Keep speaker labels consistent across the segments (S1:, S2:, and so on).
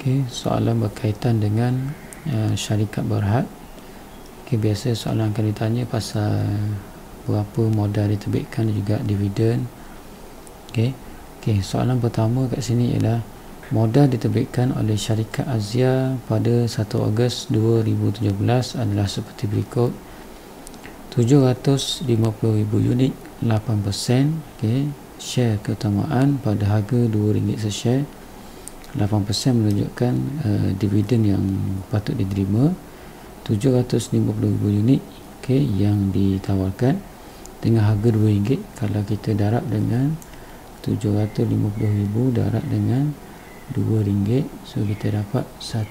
S1: Okey, soalan berkaitan dengan syarikat berhad. Okey, biasa soalan akan ditanya pasal berapa modal diterbitkan dan juga dividen. Okey, soalan pertama kat sini ialah modal diterbitkan oleh syarikat Azia pada 1 Ogos 2017 adalah seperti berikut. 750,000 unit 8%. Okey, share keutamaan pada harga RM2 seshare. 8% menunjukkan dividen yang patut diterima. 750,000 unit yang ditawarkan dengan harga RM2. Kalau kita darab dengan 750,000 darab dengan RM2, so kita dapat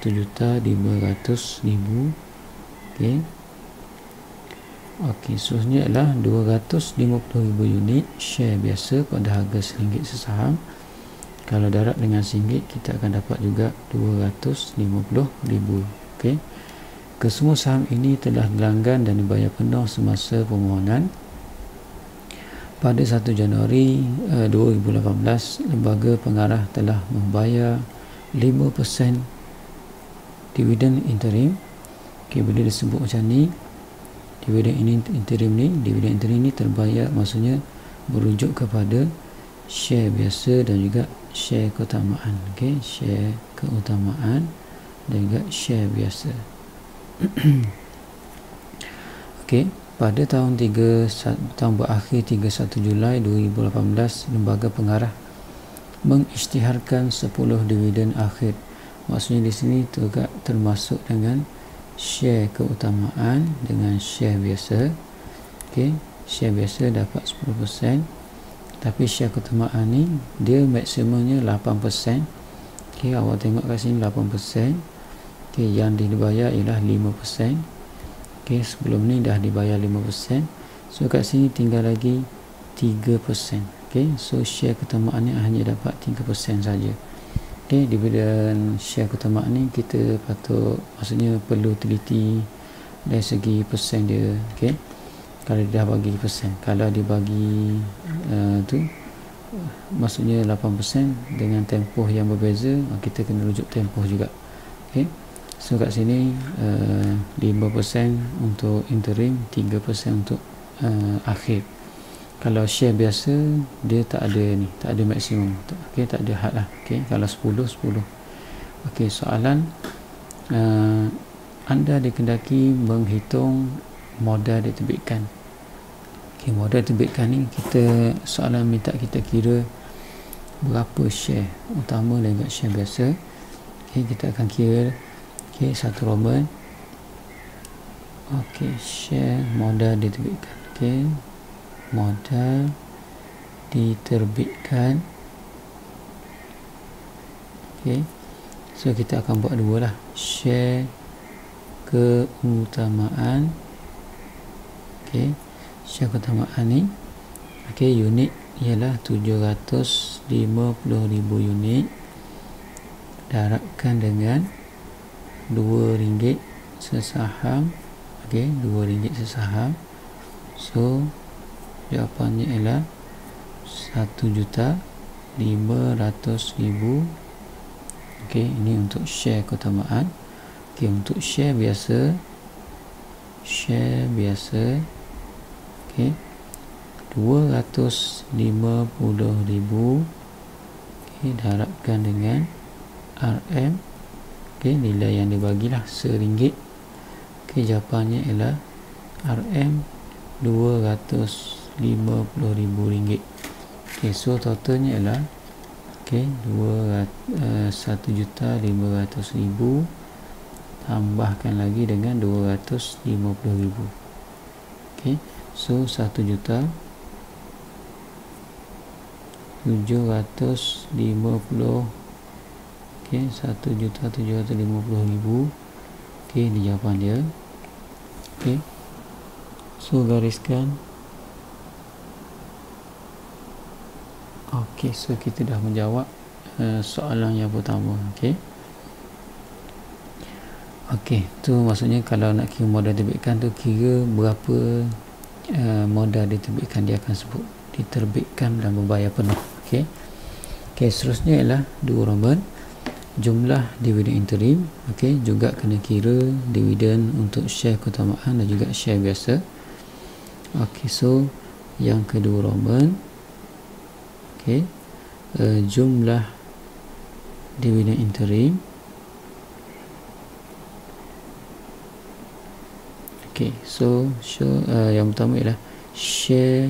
S1: 1,500,000. Okey, seterusnya adalah 250,000 unit share biasa pada harga RM1 sesaham. Kalau darab dengan RM1, kita akan dapat juga 250,000. Okey. Kesemua saham ini telah dilanggan dan dibayar penuh semasa permohonan. Pada 1 Januari 2018, lembaga pengarah telah membayar 5% dividen interim. Okey, bila disebut macam ni, dividen interim ni terbayar, maksudnya merujuk kepada share biasa dan juga share keutamaan. Okey, share keutamaan dan juga share biasa. Okey, pada tahun berakhir 31 Julai 2018, lembaga pengarah mengisytiharkan 10 dividen akhir. Maksudnya di sini juga termasuk dengan share keutamaan dengan share biasa. Okey, share biasa dapat 10%, tapi share keutamaan ni dia maksimumnya 8%. Okey, awak tengok kat sini 8%. Okey, yang dibayar ialah 5%. Okey, sebelum ni dah dibayar 5%. So kat sini tinggal lagi 3%. Okey, so share keutamaan ni hanya dapat 3% saja. Okey, dividen share keutamaan ni kita patut, maksudnya perlu teliti dari segi persen dia. Okey, kalau dia dah bagi persen, kalau dia bagi maksudnya 8% dengan tempoh yang berbeza, kita kena rujuk tempoh juga. Okey, so kat sini 5% untuk interim, 3% untuk akhir. Kalau share biasa dia tak ada maksimum. Okey, tak ada had lah. Okey, kalau 10. Okey, soalan anda dikendaki menghitung modal diterbitkan. Okey, modal diterbitkan ni soalan minta kita kira berapa share utama dan juga share biasa. Okey, kita akan kira satu Roman. Okey, share modal diterbitkan. Okey, modal diterbitkan. Okey, so kita akan buat dua lah. Share keutamaan. Okey, share keutamaan ni, okey, unit ialah 750,000 unit darabkan dengan RM2 sesaham. Okey, RM2 sesaham. So jawapannya ialah 1,500,000. Okey, ini untuk share keutamaan. Okey, untuk share biasa, okey, 250,000. Okey, darabkan dengan RM. Okey, nilai yang dibagilah RM1. Okey, jawapannya ialah RM 250,000. Okey, so totalnya ialah 1,500,000 tambahkan lagi dengan 250,000. Okey, so 1,750,000. Okey, 1,750,000. Okey, ini jawapan dia. Okey, so gariskan. Okey, so kita dah menjawab soalan yang pertama. Okey, tu maksudnya kalau nak kira modal diterbitkan tu, kira berapa modal diterbitkan, dia akan sebut diterbitkan dan membayar penuh. Okey, seterusnya ialah 2 Roman. jumlah dividen interim. Okey, juga kena kira dividen untuk share keutamaan dan juga share biasa. Okey, so yang kedua Roman, okey, jumlah dividen interim. Okey, so yang pertama ialah share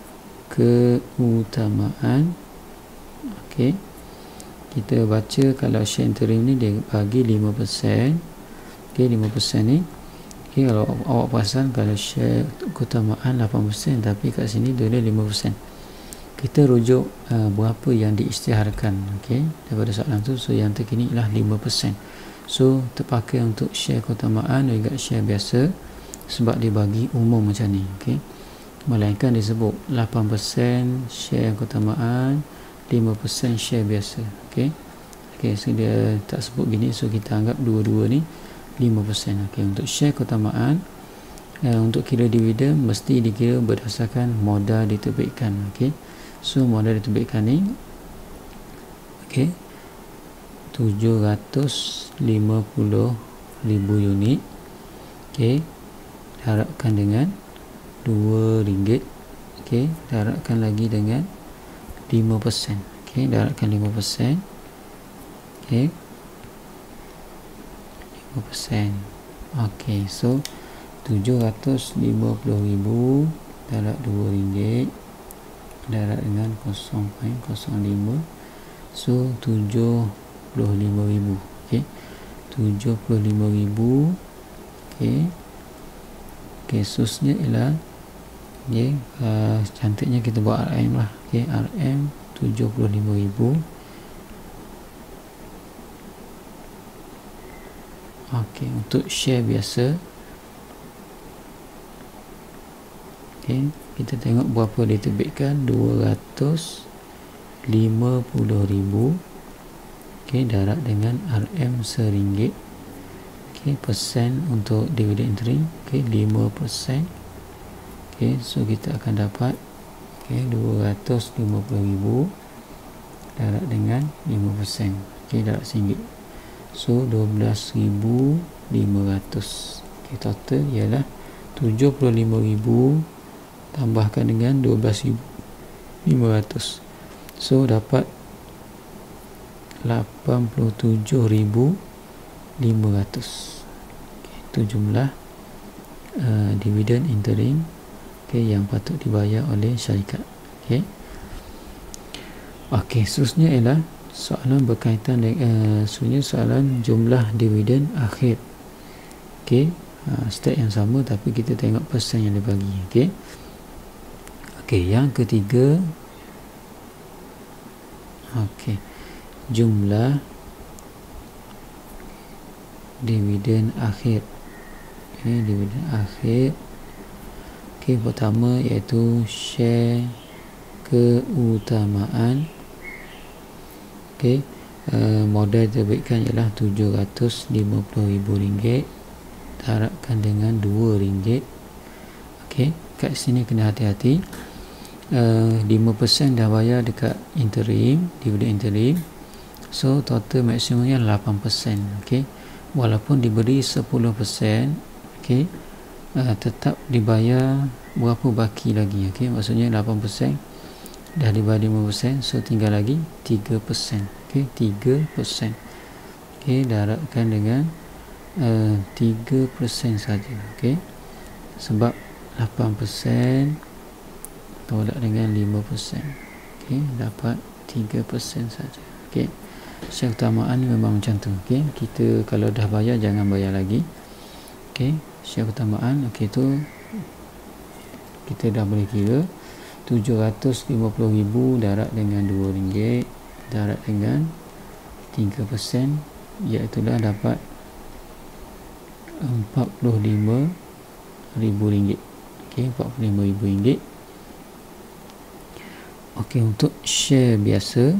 S1: keutamaan. Okey, kita baca kalau share interim ni dia bagi 5%. Okey, 5% ni. Okey, kalau awak perasan kalau share keutamaan 8%, tapi kat sini dia 5%. Kita rujuk berapa yang diisytiharkan, okey, daripada soalan tu. So yang terkini ialah 5%. So terpakai untuk share keutamaan dan juga share biasa sebab dia bagi umum macam ni, okey. Melainkan disebut 8% share keutamaan, 5% share biasa, okey. Okey, so dia tak sebut gini, so kita anggap dua-dua ni 5%. Okey, untuk share keutamaan, untuk kira dividen mesti dikira berdasarkan modal diterbitkan, okey. So modal diterbitkan ni, okey, 750,000 unit, okey, diharapkan dengan RM2, okey, diharapkan lagi dengan 5%, okey, diharapkan 5%, okey, 5%. Okey, so 750,000 darab RM2 darab dengan 0.05, so 75,000, okey, 75,000, okey. Okey, susnya ialah, okey, cantiknya kita buat RM lah, okey, RM 75,000. Okey, untuk share biasa, okey, kita tengok berapa diterbitkan, 250,000, okey, darab dengan RM RM1. Okey, persen untuk dividen interim, okey, 5%. Okey, so kita akan dapat, okey, 250,000 darab dengan 5%, okey, darab RM1. So 12,500. Okey, total ialah 75,000 tambahkan dengan 12,500. So dapat 87,500. Okay, itu jumlah dividen interim, okay, yang patut dibayar oleh syarikat. Okey. Okey, seterusnya ialah soalan berkaitan dengan soalan jumlah dividen akhir. Okey, step yang sama tapi kita tengok persen yang dibagi. Okey. Okey, yang ketiga, okey, jumlah dividen akhir. Okey, dividen akhir. Okey, pertama iaitu share keutamaan. Okey, modal diterbitkan ialah RM750,000 diharapkan dengan RM2. Okey, kat sini kena hati-hati. 5% dah bayar dekat interim, dividen interim. So total maksimumnya 8%. Okey, walaupun diberi 10%, okey, tetap dibayar berapa baki lagi. Okey, maksudnya 8% dah dibayar 5%, so tinggal lagi 3%. Okey, 3%. Okey, diharapkan dengan 3% saja. Okey, sebab 8% tolak dengan 5%. Okey, dapat 3% saja. Okey, share keutamaan ni memang macam tu. Okey, kita kalau dah bayar jangan bayar lagi. Okey, share keutamaan, okey, tu kita dah boleh kira 750,000 darab dengan RM2 darab dengan 3%, iaitulah dapat RM45,000. Okey, RM45,000. Okey, untuk share biasa,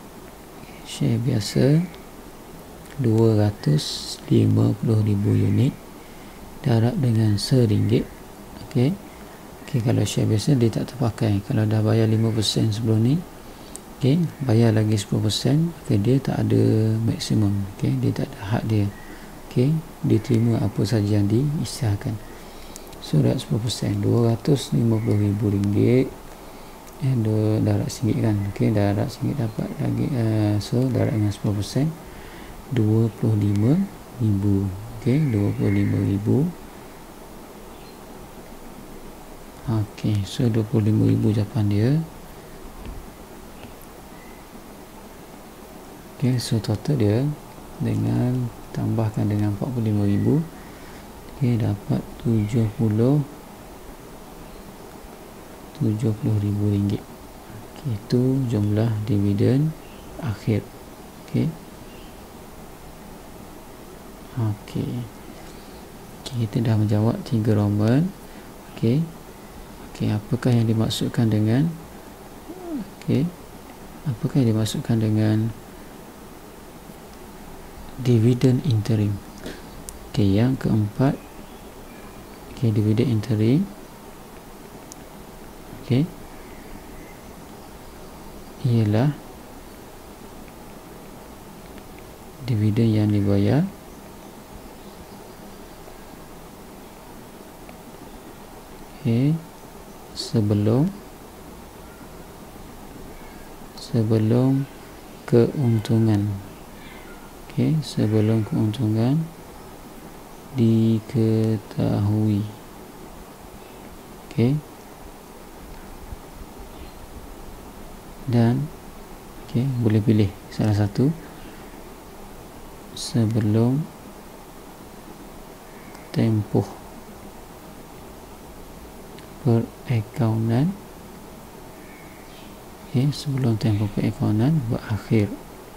S1: 250,000 unit darab dengan RM1. Okey. Okey, kalau share biasa dia tak terpakai. Kalau dah bayar 5% sebelum ni, okey, bayar lagi 10%, okey, dia tak ada maksimum, okey, dia tak ada had dia, okey, dia terima apa saja yang diisytiharkan. So darat 10%, RM250,000, darat RM1 kan, okey, darat RM1 dapat lagi, so darat dengan 10%, RM25,000, okey, RM25,000. okey, so RM25,000 jawapan dia. okey, so total dia dengan tambahkan dengan RM45,000, okey, dapat RM70,000. okey, itu jumlah dividen akhir. okey, okey, kita dah menjawab 3 Roman. okey, okey, apakah yang dimaksudkan dengan dividen interim? okey, yang keempat, okey, dividen interim, okey, ialah dividen yang dibayar sebelum keuntungan, okey, sebelum keuntungan diketahui. okey, dan okey, boleh pilih salah satu sebelum tempoh perakaunan, okey, sebelum tempoh perakaunan berakhir.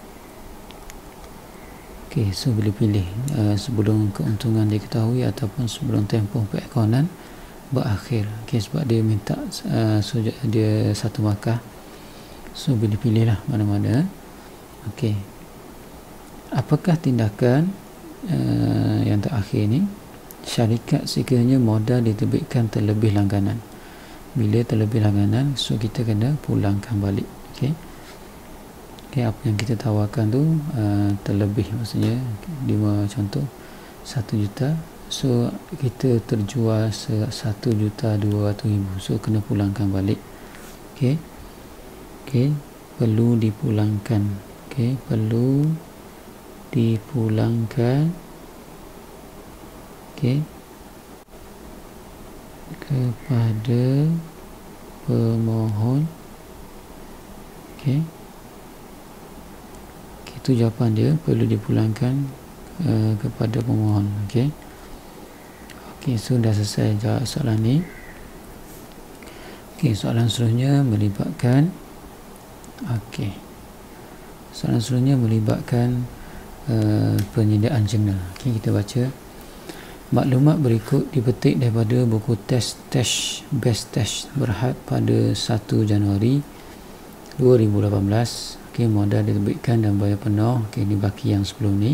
S1: okey, so boleh pilih sebelum keuntungan diketahui ataupun sebelum tempoh perakaunan berakhir. okey, sebab dia minta dia satu markah, so boleh pilih lah mana-mana. okey, apakah tindakan yang terakhir ni? Syarikat sekiranya modal diterbitkan terlebih langganan. Bila terlebih langganan, so kita kena pulangkan balik. okey, okey, apa yang kita tawarkan tu terlebih, maksudnya 5 contoh 1 juta, so kita terjual 1,200,000, so kena pulangkan balik. okey, okey, perlu dipulangkan, okey, perlu dipulangkan, okey, kepada pemohon. okey, itu jawapan dia, perlu dipulangkan kepada pemohon. okey, okey, so dah selesai jawab soalan ni. okey, soalan seterusnya melibatkan penyediaan jurnal. okey, kita baca. Maklumat berikut dipetik daripada buku test best test berhad pada 1 Januari 2018. okey, modal diterbitkan dan bayar penuh, okey, ini baki yang sebelum ni,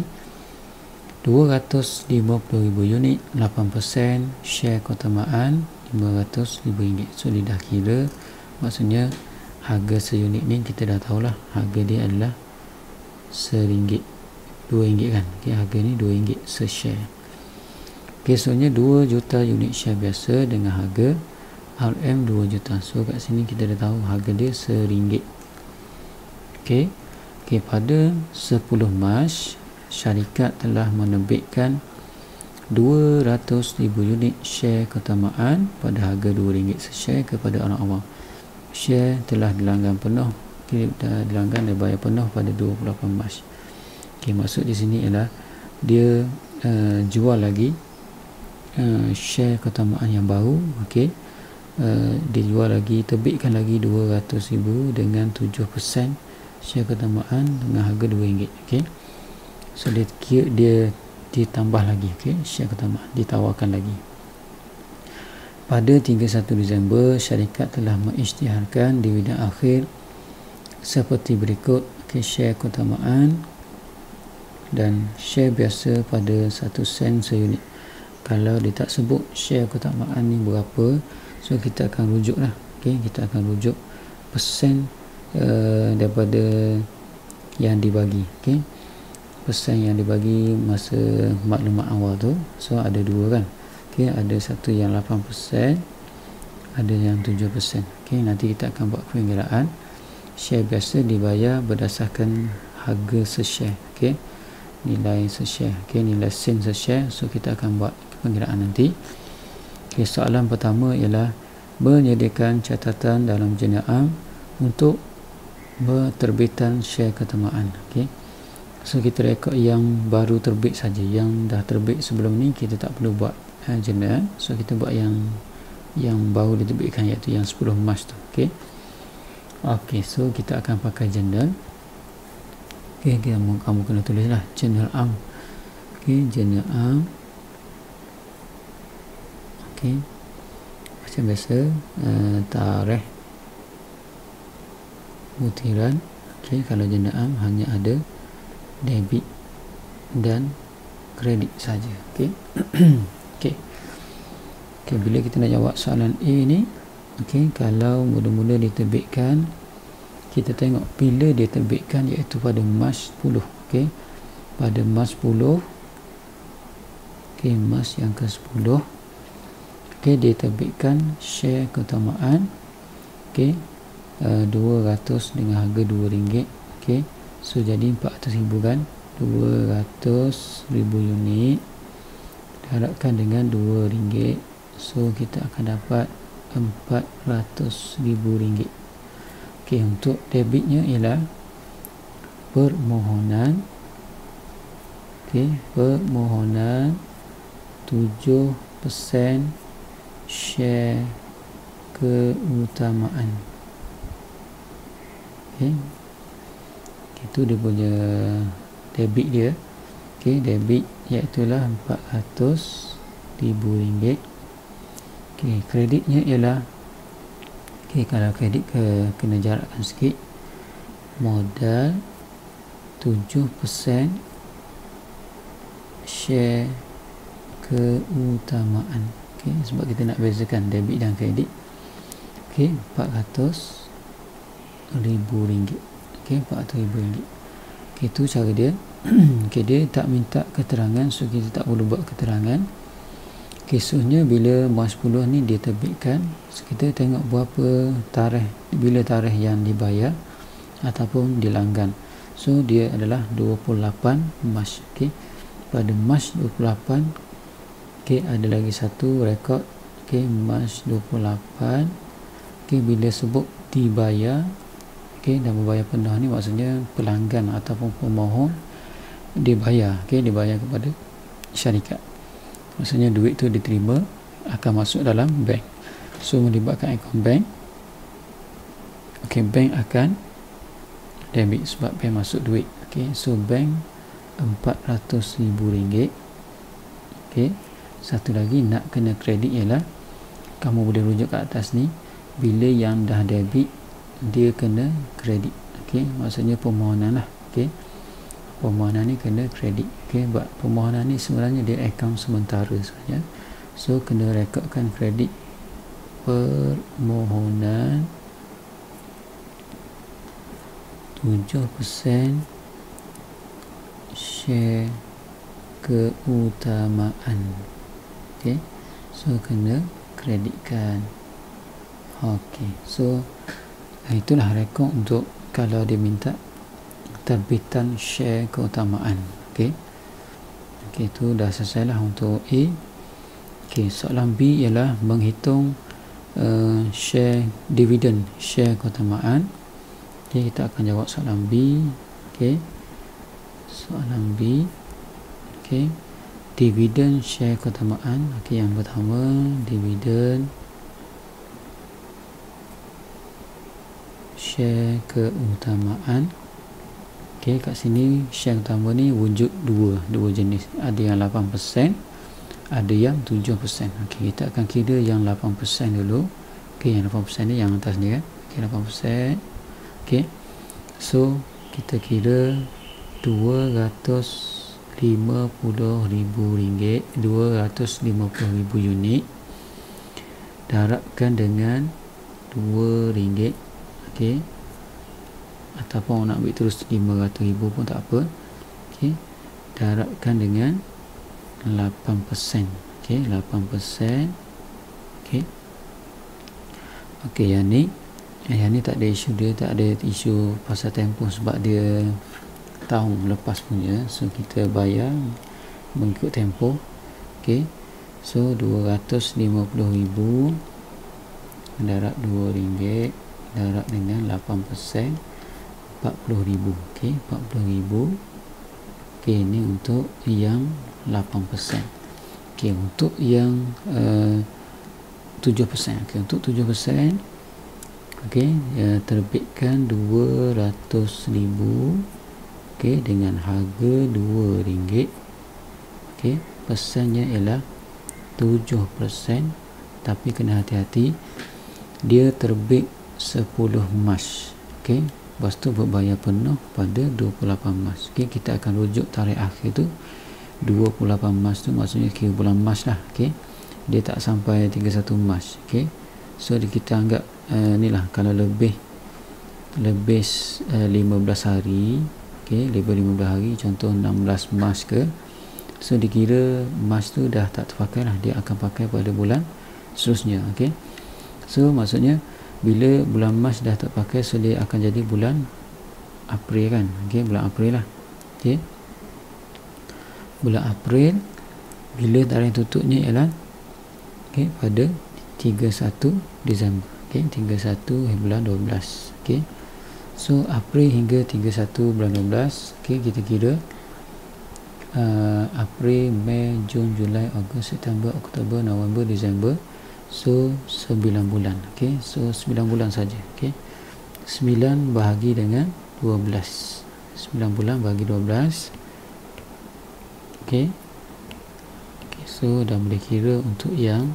S1: 250,000 unit, 8%, share keutamaan RM500,000. so dia dah kira, maksudnya harga seunit ni kita dah tahulah harga dia adalah RM1, RM2 kan. okey, harga ni RM2 se-share. Kesuanya 2 juta unit share biasa dengan harga RM 2 juta. So kat sini kita dah tahu harga dia RM1. okey, okey, pada 10 Mac syarikat telah menerbitkan 200,000 unit share keutamaan pada harga RM2 se-share kepada orang awam. Share telah dilanggan penuh, okey, dah dilanggan dan bayar penuh pada 28 Mac. okey, maksud di sini ialah dia jual lagi share keutamaan yang baru. okey, dia jual lagi, terbitkan lagi 200,000 dengan 7% share keutamaan dengan harga RM2. okey, so dia ditambah lagi, okey, share keutamaan ditawarkan lagi. Pada 31 Disember syarikat telah mengisytiharkan dividen akhir seperti berikut. okey, share keutamaan dan share biasa pada 1 sen seunit. Kalau dia tak sebut share keutamaan ni berapa, so kita akan rujuk lah. okey, kita akan rujuk persen daripada yang dibagi. Okey, persen yang dibagi masa maklumat awal tu. So ada dua kan. Okey, ada satu yang 8%, ada yang 7%. Okey, nanti kita akan buat pengiraan. Share biasa dibayar berdasarkan harga se-share. Okey, nilai se-share. Okey, nilai sen se-share. So kita akan buat pengiraan nanti. Okey, soalan pertama ialah menyediakan catatan dalam jenayah untuk terbitan share keutamaan. Okey, so kita rekod yang baru terbit saja. Yang dah terbit sebelum ni kita tak perlu buat jenayah. So kita buat yang baru diterbitkan, iaitu yang 10 Mac tu. Okey. Okey, so kita akan pakai jurnal. Okey, kamu kena tulislah jurnal am. Okey, jurnal am. Okey, macam biasa, tarikh butiran. Okey, kalau jurnal am hanya ada debit dan kredit saja. Okey. Okey. Okey, bila kita nak jawab soalan A ni, okey, kalau mula-mula diterbitkan, kita tengok bila dia terbitkan, iaitu pada Mac 10. Okey, pada Mac 10. Okey, Mac yang ke-10. Okey, dia terbitkan share keutamaan. Okey, 200 dengan harga RM2. Okey, so jadi 400,000 kan, 200,000 unit diharapkan dengan RM2. So kita akan dapat RM400,000. Okey, untuk debitnya ialah permohonan. Okey, permohonan 7% share keutamaan. Okey, itu dia punya debit dia. Okey, debit iaitu lah RM400,000. Okey, kreditnya ialah, okey, kalau kredit kena jarakkan sikit, modal 7% share keutamaan. Okey, sebab kita nak bezakan debit dan kredit. Okey, RM400,000. Okey, RM400,000. Okey, itu cara dia. Okey, dia tak minta keterangan, so kita tak perlu buat keterangan. Kisahnya bila Mac 10 ni dia terbitkan, so kita tengok berapa tarikh, bila tarikh yang dibayar ataupun dilanggan. So dia adalah 28 Mac. Okey, pada Mac 28. Okey, ada lagi satu rekod. Okey, Mac 28. Okey, bila sebut dibayar, okey, dan berbayar penuh ni maksudnya pelanggan ataupun pemohon dibayar. Okey, dibayar kepada syarikat. Maksudnya duit tu diterima, akan masuk dalam bank. So melibatkan akaun bank. Okey, bank akan debit sebab bank masuk duit. Okey, so bank RM400,000. Okey, satu lagi nak kena kredit ialah, kamu boleh rujuk ke atas ni, bila yang dah debit dia kena kredit. Okey, maksudnya permohonan lah. Okey, permohonan ni kena kredit. Okey, buat permohonan ni sebenarnya dia akaun sementara sebenarnya. So kena rekodkan kredit permohonan 7% share keutamaan. Okey, so kena kreditkan. Okey, so itulah rekod untuk kalau dia minta terbitan share keutamaan. Okey. Okey, itu dah selesai lah untuk A. Okey, soalan B ialah menghitung share dividen share keutamaan. Okey, kita akan jawab soalan B. Okey, soalan B. Okey, dividen share keutamaan. Okey, yang pertama dividen share keutamaan. Okey, kat sini share utama ni wujud dua jenis. Ada yang 8%, ada yang 7%. Okey, kita akan kira yang 8% dulu. Okey, yang 8% ni yang atas ni kan. Okey, 8%. Okey, so kita kira RM250,000, 250,000 unit diharapkan dengan RM2. Okey, ataupun nak ambil terus 500,000 pun tak apa. Okey, darabkan dengan 8%. Okey, 8%. Okey. Okey, yang ni tak ada isu, dia tak ada isu pasal tempoh sebab dia tahun lepas punya. So kita bayar mengikut tempoh. Okey. So 250,000 darab RM2 darab dengan 8%, 40,000. Okey, 40,000. Okey, ini untuk yang 8%. Okey, untuk yang 7%. Okey, untuk 7%, okey, terbitkan 200,000, okey, dengan harga RM2. Okey, persennya ialah 7%, tapi kena hati-hati, dia terbit 10 Mac. Okey, lepas tu berbayar penuh pada 28 Mac. Okey, kita akan rujuk tarikh akhir tu 28 Mac tu, maksudnya kira bulan Mac lah. Okey, dia tak sampai 31 Mac. Okey, so kita anggap ni lah, kalau lebih 15 hari, okey, lebih 15 hari, contoh 16 Mac ke, so dikira Mac tu dah tak terpakai lah, dia akan pakai pada bulan seterusnya. Okey, so maksudnya bila bulan Mac dah tak pakai, so dia akan jadi bulan April kan. Okey, bulan April lah. Okey, bulan April, bila tarikh tutupnya ialah okey pada 31 Disember. Okey, 31 bulan 12. Okey, so April hingga 31 bulan 12. Okey, kita kira April, Mei, Jun, Julai, Ogos, September, Oktober, November, Disember. So 9 bulan. Okey, so 9 bulan saja. Okey, 9 bahagi dengan 12. 9 bulan bahagi 12. Okey. Okay, so dah boleh kira untuk yang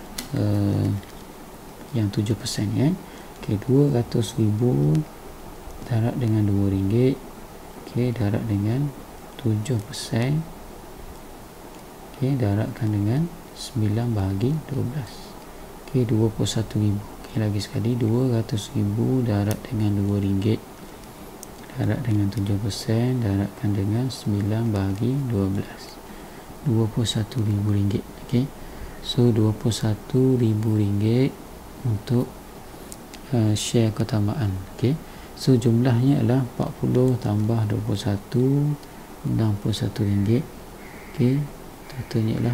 S1: 7% ya. Okey, 200,000 darab dengan RM2. Okey, darab dengan 7%. Okey, darabkan dengan 9 bahagi 12. Okey, 21,000. Okey, lagi sekali 200,000 darab dengan RM2 darab dengan 7%, darabkan dengan 9 bahagi 12. RM21,000. Okey, so RM21,000 untuk share keutamaan. Okey, so jumlahnya adalah 40 tambah 21, RM61. Okey, totalnya adalah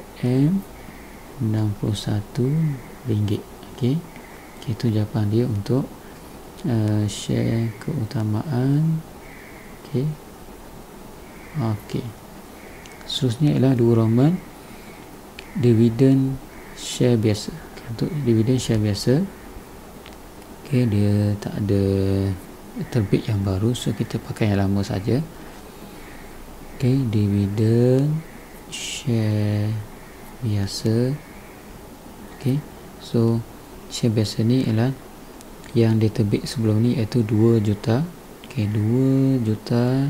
S1: RM61. Okey, itu jawapan dia untuk share keutamaan. Okey. Okey, seterusnya ialah 2 Roman, dividen share biasa. Okay, untuk dividen share biasa, okey, dia tak ada terbit yang baru, so kita pakai yang lama saja. Okey, dividen share biasa. Okey, so share biasa ni ialah yang diterbit sebelum ni, iaitu 2 juta. Okey, 2 juta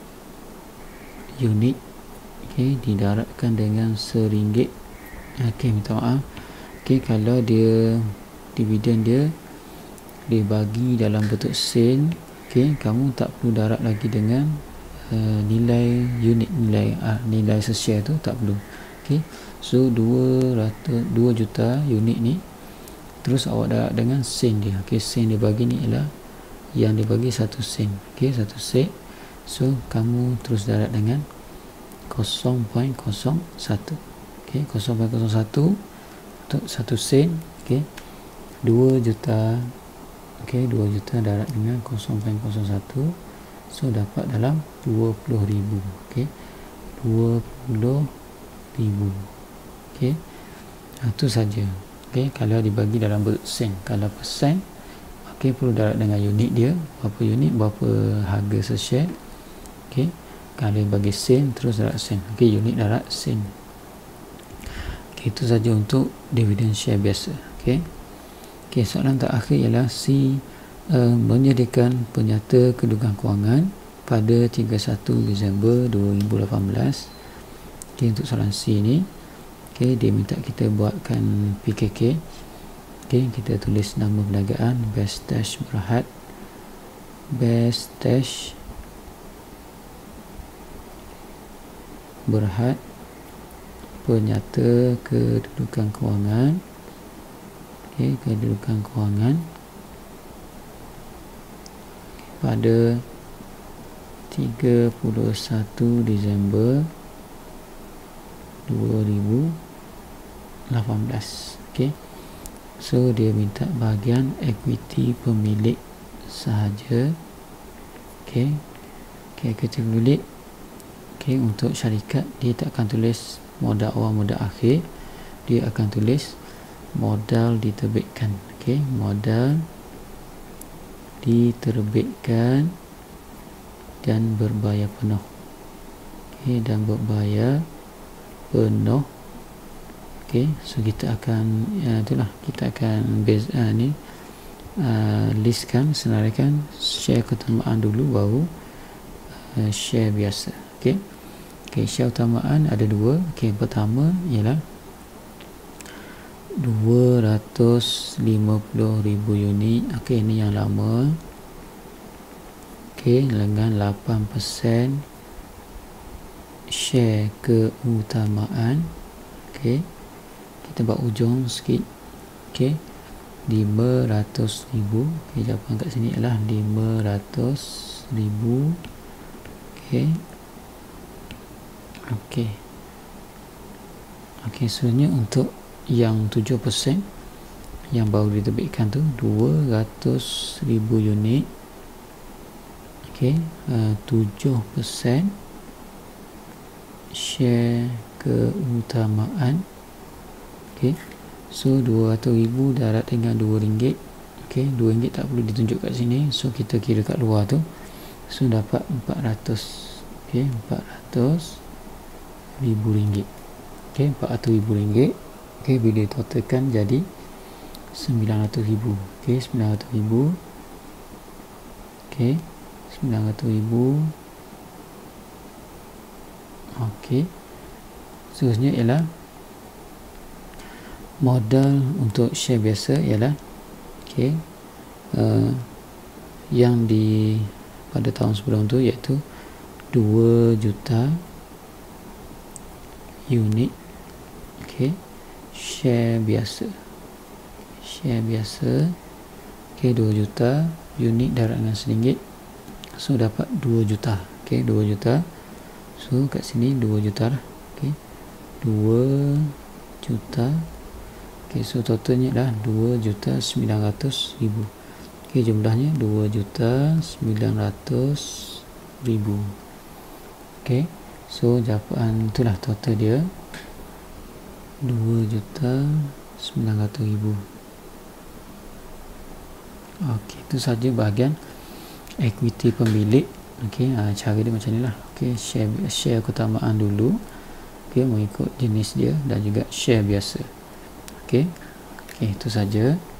S1: unit. Okey, didarabkan dengan RM1. Okey, minta maaf. Okey, kalau dia dividen dia dibagi dalam bentuk sen, okey, kamu tak perlu darab lagi dengan nilai unit, nilai se-share tu tak perlu. Okey, so 2 juta unit ni, terus awak darab dengan sen dia. Okey, sen dia bagi ni ialah yang dibagi 1 sen. Okey, 1 sen. So kamu terus darab dengan 0.01. Okey, 0.01 untuk 1 sen. Okey, 2 juta. Okey, 2 juta darab dengan 0.01, so dapat dalam 20,000. Okey, 20,000. Okey, itu saja. Okey, kalau dibagi dalam bentuk sen. Kalau persen, okey, perlu darab dengan unit dia, berapa unit, berapa harga se-share. Okey, kalau bagi sen, terus darab sen. Okey, unit darab sen. Okey, itu saja untuk dividen share biasa. Okey. Okey, soalan terakhir ialah C menyediakan penyata kedudukan kewangan pada 31 Disember 2018. Okey, untuk soalan C ni, okey, dia minta kita buatkan PKK. Okey, kita tulis nama perniagaan Best Dash Berhad. best dash Berhad penyata kedudukan kewangan. Okey, kedudukan kewangan pada 31 Disember 2018. Okey, so dia minta bahagian equity pemilik sahaja. Okey, kita tulis. Okey, untuk syarikat dia tak akan tulis modal awal modal akhir, dia akan tulis modal diterbitkan. Okey, modal diterbitkan dan berbayar penuh. Okey, dan berbayar penuh. Okey, so kita akan itulah kita akan listkan, senaraikan share keutamaan dulu, baru share biasa. Okey, share utamaan ada dua. Okey, pertama ialah 250,000 unit. Okey, ini yang lama. Okey, dengan 8% share keutamaan. Okey, kita buat ujung sikit. Okey, 500,000. Okey, jawapan kat sini ialah 500,000. Okey. Okey, sebenarnya untuk yang 7% yang baru diterbitkan tu 200,000 unit. Okey, 7% share keutamaan. Okey, so 200,000 darat dengan RM2. Okey, RM2 tak perlu ditunjuk kat sini, so kita kira kat luar tu, so dapat 400. Okey, RM400,000. Okey, RM400,000. Okey, bila totalkan jadi 900,000. Okey, 900,000. Okey, 900,000. Okey, seterusnya ialah modal untuk share biasa ialah yang di pada tahun sebelum tu, iaitu 2 juta unit. Okey, share biasa. Okey, 2 juta unit darat dengan RM1, so dapat 2 juta. Okey, 2 juta, so kat sini 2 juta lah. Okey, 2 juta. Okey, so totalnya adalah 2,900,000. Okey, jumlahnya 2,900,000. Okey, so jawapan itulah total dia, 2,900,000. Okey, itu saja bahagian equity pemilik. Okey, cara dia macam ni lah. Okey, share keutamaan dulu. Okey, mengikut jenis dia, dan juga share biasa. Okey, itu saja.